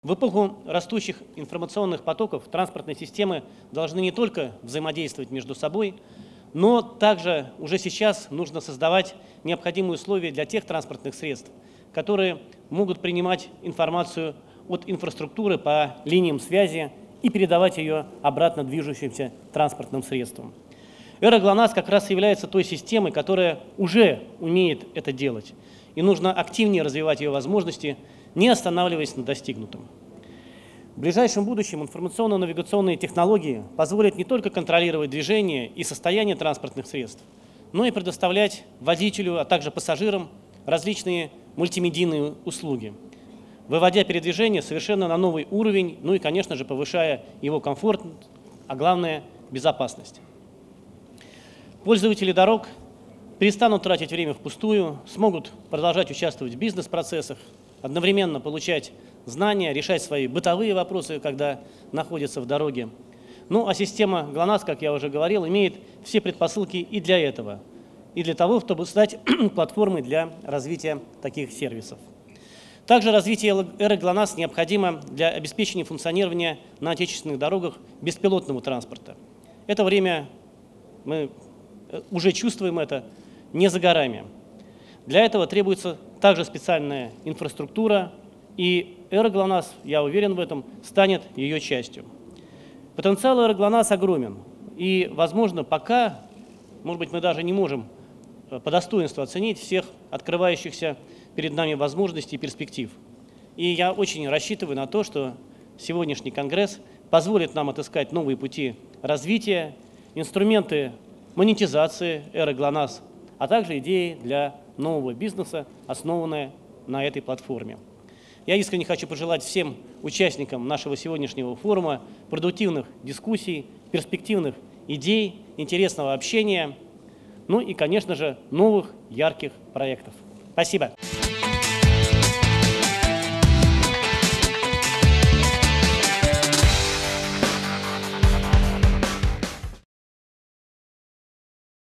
В эпоху растущих информационных потоков транспортные системы должны не только взаимодействовать между собой, но также уже сейчас нужно создавать необходимые условия для тех транспортных средств, которые могут принимать информацию от инфраструктуры по линиям связи и передавать ее обратно движущимся транспортным средствам. Эра ГЛОНАСС как раз является той системой, которая уже умеет это делать, и нужно активнее развивать ее возможности, не останавливаясь на достигнутом. В ближайшем будущем информационно-навигационные технологии позволят не только контролировать движение и состояние транспортных средств, но и предоставлять водителю, а также пассажирам различные мультимедийные услуги, выводя передвижение совершенно на новый уровень, ну и, конечно же, повышая его комфорт, а главное – безопасность. Пользователи дорог перестанут тратить время впустую, смогут продолжать участвовать в бизнес-процессах, одновременно получать знания, решать свои бытовые вопросы, когда находятся в дороге. Ну а система ГЛОНАСС, как я уже говорил, имеет все предпосылки и для этого, и для того, чтобы стать платформой для развития таких сервисов. Также развитие эры ГЛОНАСС необходимо для обеспечения функционирования на отечественных дорогах беспилотного транспорта. Это время, мы уже чувствуем это, не за горами. Для этого требуется также специальная инфраструктура, и эра ГЛОНАСС, я уверен в этом, станет ее частью. Потенциал эры ГЛОНАСС огромен, и, возможно, пока, может быть, мы даже не можем по достоинству оценить всех открывающихся перед нами возможностей и перспектив. И я очень рассчитываю на то, что сегодняшний Конгресс позволит нам отыскать новые пути развития, инструменты монетизации эры ГЛОНАСС, а также идеи для нового бизнеса, основанные на этой платформе. Я искренне хочу пожелать всем участникам нашего сегодняшнего форума продуктивных дискуссий, перспективных идей, интересного общения, ну и, конечно же, новых ярких проектов. Спасибо.